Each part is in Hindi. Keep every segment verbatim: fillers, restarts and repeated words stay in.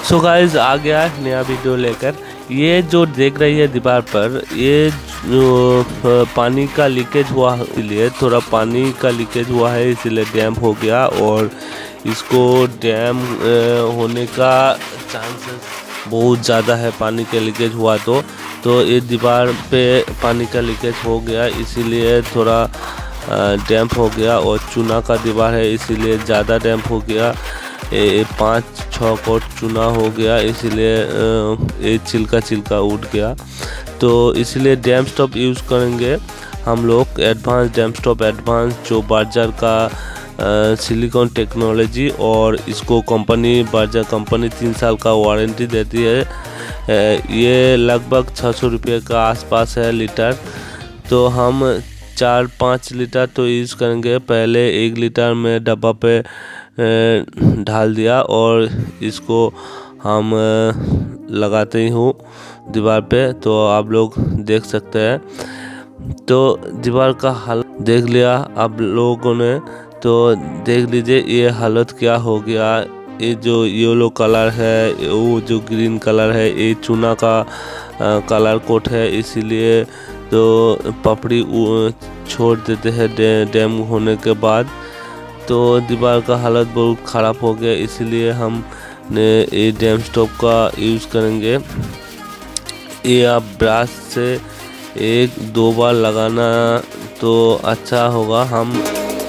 सो गाइस आ गया नया वीडियो लेकर। ये जो देख रही है दीवार पर, ये जो पानी का लीकेज हुआ, इसलिए थोड़ा पानी का लीकेज हुआ है, इसलिए डैम हो गया। और इसको डैम होने का चांसेस बहुत ज़्यादा है। पानी का लीकेज हुआ तो तो ये दीवार पे पानी का लीकेज हो गया, इसीलिए थोड़ा डैम्प हो गया। और चूना का दीवार है, इसीलिए ज़्यादा डैम्प हो गया। ये पाँच छः फुट चूना हो गया, इसीलिए ये छिलका छिलका उठ गया। तो इसलिए डैम स्टॉप यूज़ करेंगे हम लोग, एडवांस डैम स्टॉप एडवांस, जो बर्जर का सिलिकॉन टेक्नोलॉजी। और इसको कंपनी बर्जर कंपनी तीन साल का वारंटी देती है। ये लगभग छः सौ रुपये का आसपास है लीटर। तो हम चार पाँच लीटर तो यूज़ करेंगे। पहले एक लीटर में डब्बा पे ढाल दिया और इसको हम लगाते ही हूँ दीवार पे, तो आप लोग देख सकते हैं। तो दीवार का हालत देख लिया आप लोगों ने, तो देख लीजिए ये हालत क्या हो गया। ये जो येलो कलर है, वो जो ग्रीन कलर है, ये चूना का कलर कोट है, इसीलिए तो पपड़ी छोड़ देते हैं डैम होने के बाद। तो दीवार का हालत बहुत ख़राब हो गया, इसीलिए हम ने ये डैम स्टॉप का यूज़ करेंगे। ये आप ब्रश से एक दो बार लगाना तो अच्छा होगा। हम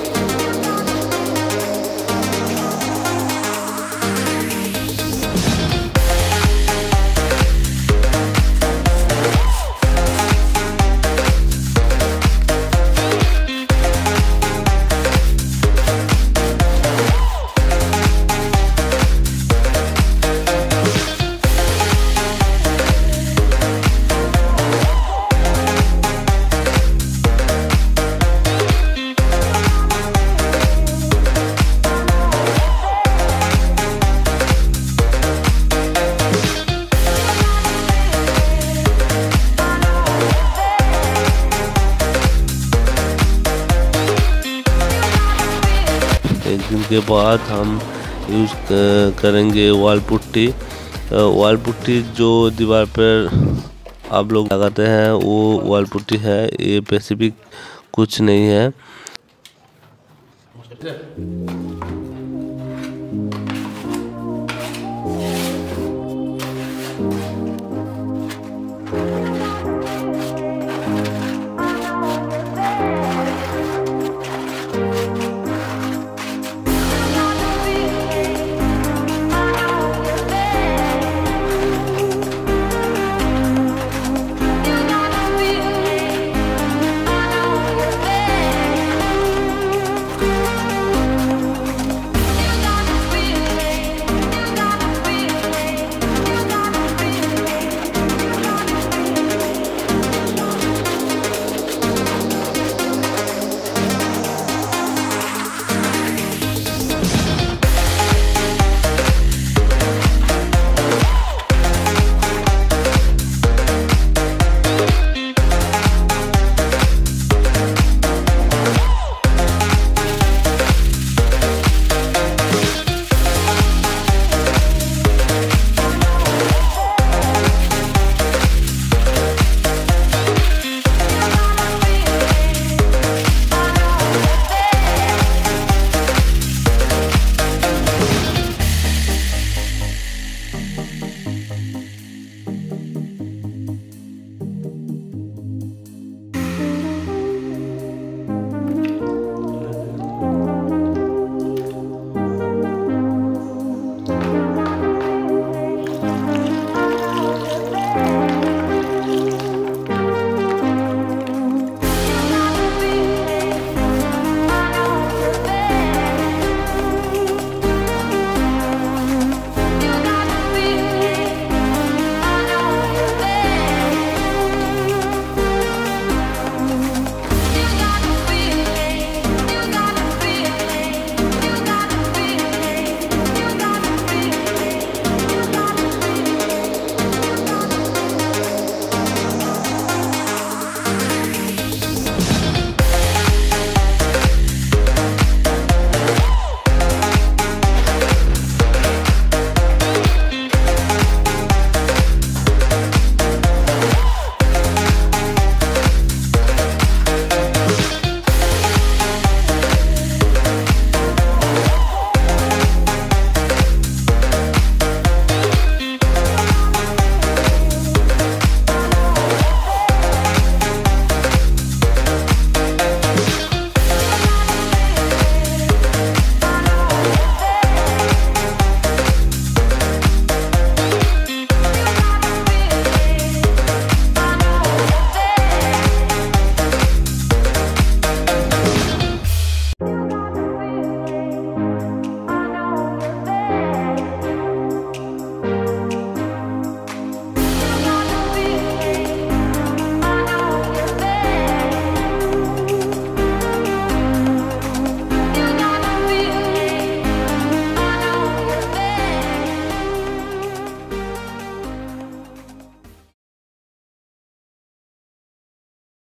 एक दिन के बाद हम यूज़ करेंगे वॉल पुट्टी। वॉल पुट्टी जो दीवार पर आप लोग लगाते हैं वो वॉल पुट्टी है, ये स्पेसिफिक कुछ नहीं है।